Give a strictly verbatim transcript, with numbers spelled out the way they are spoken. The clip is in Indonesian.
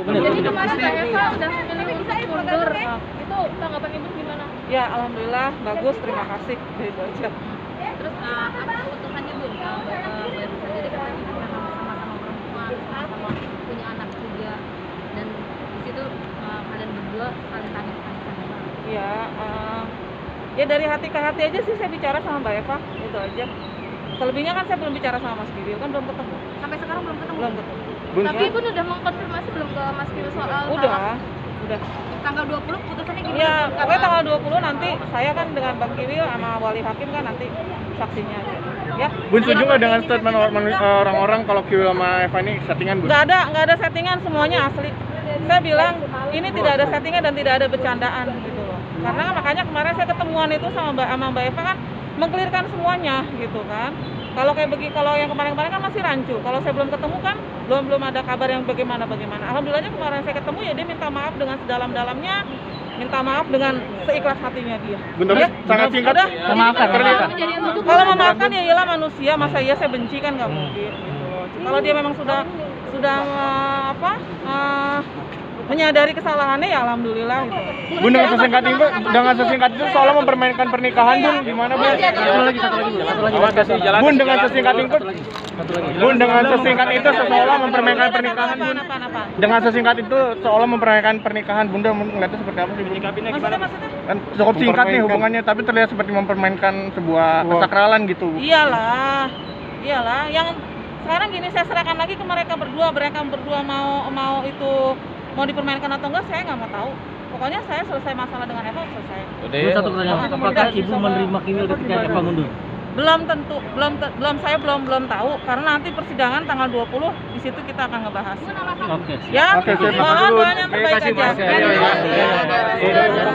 menit. Jadi kemarin Mbak Eva udah memilih untuk mundur. Itu tanggapan Ibu gimana? Ya, alhamdulillah bagus, terima kasih. Itu aja. Terus uh, apa keputusannya Bu? Uh, Mbak Eva sendiri kan memang sama-sama perempuan, sama-sama punya anak juga, dan di situ uh, kalian berdua saling tanya-tanya. Ya, uh, ya dari hati ke hati aja sih saya bicara sama Mbak Eva, itu aja. Selebihnya kan saya belum bicara sama Mas Kiwil, kan belum ketemu. Sampai sekarang belum ketemu. Belum ketemu. Bun, Tapi Ibu udah mengkonfirmasi belum ke Mas Kiwil soal Udah, udah. tanggal dua puluh putusannya gimana? Ya, Bu? pokoknya tanggal dua puluh nanti saya kan dengan Bang Kiwil sama wali hakim kan nanti saksinya aja. Ya. Bun setuju nggak dengan statement or- orang-orang kalau Kiwil sama Eva ini settingan, Bun? Nggak ada, nggak ada settingan, semuanya asli. Saya bilang ini tidak ada settingan dan tidak ada bercandaan gitu loh. Karena makanya kemarin saya ketemuan itu sama Mbak sama Mbak Eva kan mengklirkan semuanya gitu kan. Kalau kayak begini, kalau yang kemarin-kemarin kan masih rancu. Kalau saya belum ketemu kan belum belum ada kabar yang bagaimana bagaimana. Alhamdulillahnya kemarin saya ketemu ya dia minta maaf dengan sedalam-dalamnya, minta maaf dengan seikhlas hatinya dia. Bun, tapi Ya, sangat singkat. udah. Memaafkan, memaafkan. Kalau memaafkan ya iyalah manusia, masa iya saya benci kan nggak mungkin gitu loh. Kalau dia memang sudah sudah eh, apa eh, menyadari kesalahannya ya alhamdulillah gitu. Bun, dengan sesingkat itu, dengan sesingkat itu soalnya mempermainkan pernikahan, Bun, gimana, Bun? Satu lagi, satu lagi, satu lagi. Awas, kasih jalan. Bun, dengan sesingkat itu, Satu lagi. Bun, dengan sesingkat itu seolah mempermainkan pernikahan, Bun. Apa apa? Dengan sesingkat itu seolah mempermainkan pernikahan, Bunda melihatnya seperti apa sih, Bun? Maksudnya maksudnya? Kan cukup singkat nih hubungannya, tapi terlihat seperti mempermainkan sebuah kesakralan gitu. Iyalah, iyalah. Yang sekarang gini saya serahkan lagi ke mereka berdua, mereka berdua mau mau itu mau dipermainkan atau enggak saya nggak mau tahu. Pokoknya saya selesai masalah dengan Eva selesai. Bun, satu pertanyaan, apakah Ibu menerima Kiwil ketika Eva mundur? Belum tentu, belum te- belum saya belum belum tahu karena nanti persidangan tanggal dua puluh di situ kita akan ngebahas. Oke. Ya, Oke, siap. mohon doanya yang Oke, terbaik kasih, aja. Mas. Ya, ya, ya.